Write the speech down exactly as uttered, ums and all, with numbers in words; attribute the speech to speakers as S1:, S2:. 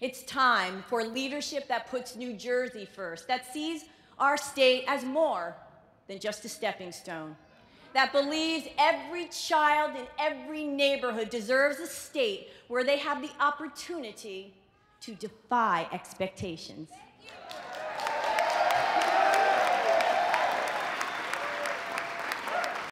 S1: It's time for leadership that puts New Jersey first, that sees our state as more than just a stepping stone, that believes every child in every neighborhood deserves a state where they have the opportunity to defy expectations.